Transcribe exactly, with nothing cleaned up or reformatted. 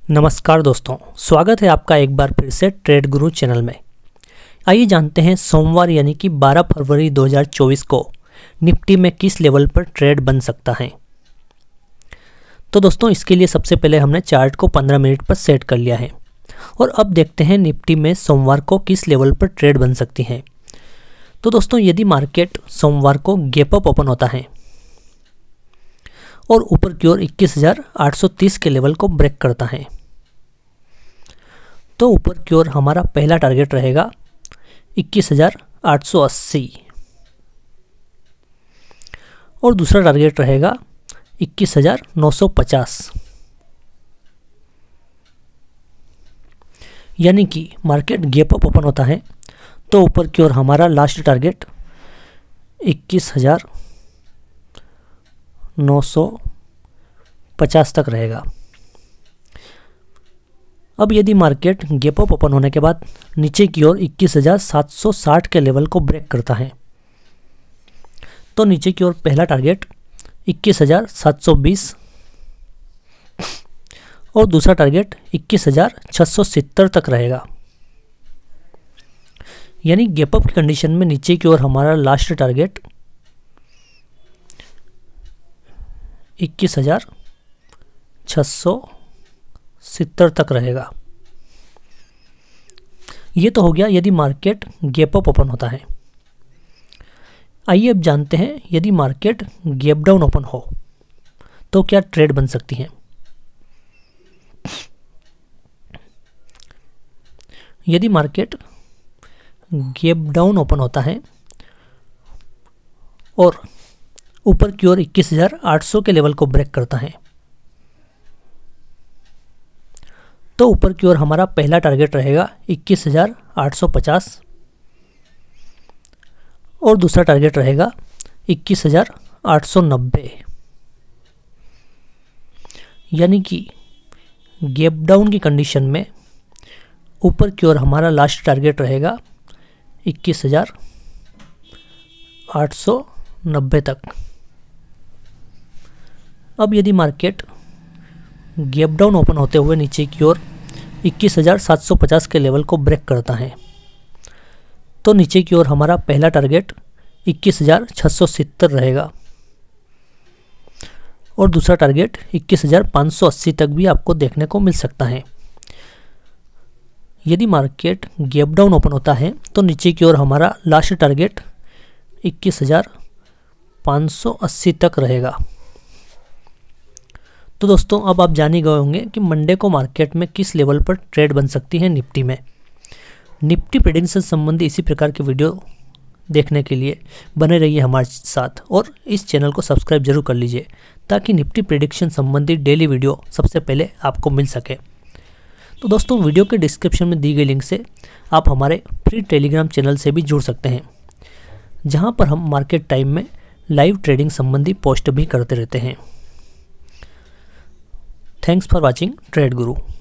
नमस्कार दोस्तों, स्वागत है आपका एक बार फिर से ट्रेड गुरु चैनल में। आइए जानते हैं सोमवार यानी कि बारह फरवरी दो हज़ार चौबीस को निफ्टी में किस लेवल पर ट्रेड बन सकता है। तो दोस्तों इसके लिए सबसे पहले हमने चार्ट को पंद्रह मिनट पर सेट कर लिया है और अब देखते हैं निफ्टी में सोमवार को किस लेवल पर ट्रेड बन सकती है। तो दोस्तों यदि मार्केट सोमवार को गैप अप ओपन होता है और ऊपर की ओर इक्कीस हज़ार आठ सौ तीस के लेवल को ब्रेक करता है तो ऊपर की ओर हमारा पहला टारगेट रहेगा इक्कीस हज़ार आठ सौ अस्सी और दूसरा टारगेट रहेगा इक्कीस हज़ार नौ सौ पचास। यानी कि मार्केट गैप अप ओपन होता है तो ऊपर की ओर हमारा लास्ट टारगेट इक्कीस हज़ार नौ सौ पचास तक रहेगा। अब यदि मार्केट गैप अप ओपन होने के बाद नीचे की ओर इक्कीस हज़ार सात सौ साठ के लेवल को ब्रेक करता है तो नीचे की ओर पहला टारगेट इक्कीस हज़ार सात सौ बीस और दूसरा टारगेट इक्कीस हज़ार छह सौ सत्तर तक रहेगा। यानी गैप अप की कंडीशन में नीचे की ओर हमारा लास्ट टारगेट इक्कीस हज़ार छह सौ सत्तर तक रहेगा। ये तो हो गया यदि मार्केट गैप अप ओपन होता है। आइए अब जानते हैं यदि मार्केट गैप डाउन ओपन हो तो क्या ट्रेड बन सकती है। यदि मार्केट गैप डाउन ओपन होता है और ऊपर की ओर इक्कीस हज़ार आठ सौ के लेवल को ब्रेक करता है तो ऊपर की ओर हमारा पहला टारगेट रहेगा इक्कीस हज़ार आठ सौ पचास और दूसरा टारगेट रहेगा इक्कीस हज़ार आठ सौ नब्बे। यानी कि गैप डाउन की कंडीशन में ऊपर की ओर हमारा लास्ट टारगेट रहेगा इक्कीस हज़ार आठ सौ नब्बे तक। अब यदि मार्केट गैप डाउन ओपन होते हुए नीचे की ओर इक्कीस हज़ार सात सौ पचास के लेवल को ब्रेक करता है तो नीचे की ओर हमारा पहला टारगेट इक्कीस हज़ार छह सौ सत्तर रहेगा और दूसरा टारगेट इक्कीस हज़ार पाँच सौ अस्सी तक भी आपको देखने को मिल सकता है। यदि मार्केट गैप डाउन ओपन होता है तो नीचे की ओर हमारा लास्ट टारगेट इक्कीस हज़ार पाँच सौ अस्सी तक रहेगा। तो दोस्तों अब आप जान ही गए होंगे कि मंडे को मार्केट में किस लेवल पर ट्रेड बन सकती है निफ्टी में। निफ्टी प्रेडिक्शन संबंधी इसी प्रकार के वीडियो देखने के लिए बने रहिए हमारे साथ और इस चैनल को सब्सक्राइब जरूर कर लीजिए ताकि निफ्टी प्रेडिक्शन संबंधी डेली वीडियो सबसे पहले आपको मिल सके। तो दोस्तों वीडियो के डिस्क्रिप्शन में दी गई लिंक से आप हमारे फ्री टेलीग्राम चैनल से भी जुड़ सकते हैं जहां पर हम मार्केट टाइम में लाइव ट्रेडिंग संबंधी पोस्ट भी करते रहते हैं। Thanks for watching trade Guru.